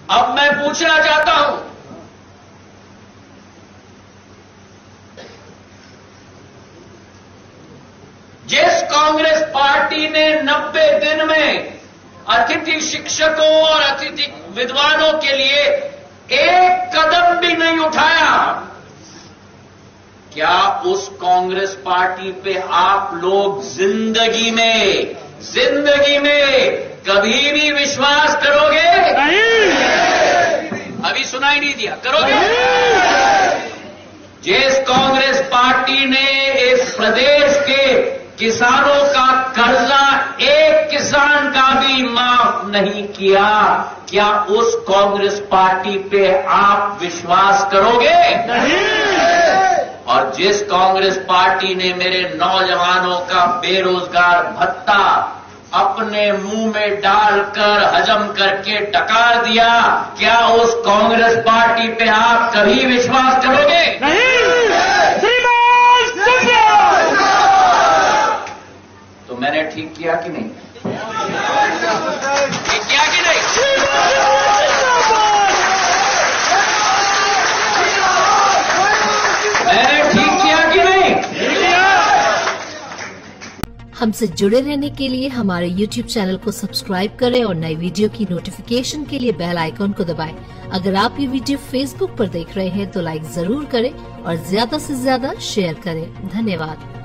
अब मैं पूछना चाहता हूं, जिस कांग्रेस पार्टी ने 90 दिन में अतिथि शिक्षकों और अतिथि विद्वानों के लिए एक कदम भी नहीं उठाया, क्या उस कांग्रेस पार्टी पे आप लोग जिंदगी में कभी भी विश्वास करोगे? नहीं। अभी सुनाई नहीं दिया, करोगे? जिस कांग्रेस पार्टी ने इस प्रदेश के किसानों का कर्जा एक किसान का भी माफ नहीं किया, क्या उस कांग्रेस पार्टी पे आप विश्वास करोगे? नहीं। और जिस कांग्रेस पार्टी ने मेरे नौजवानों का बेरोजगार भत्ता अपने मुंह में डालकर हजम करके टकार दिया, क्या उस कांग्रेस पार्टी पे आप कभी विश्वास करोगे? नहीं। तो मैंने ठीक किया कि नहीं? ठीक किया कि नहीं? मैंने ठीक किया कि नहीं? हमसे जुड़े रहने के लिए हमारे YouTube चैनल को सब्सक्राइब करें और नई वीडियो की नोटिफिकेशन के लिए बेल आइकॉन को दबाएं। अगर आप ये वीडियो Facebook पर देख रहे हैं तो लाइक जरूर करें और ज्यादा से ज्यादा शेयर करें। धन्यवाद।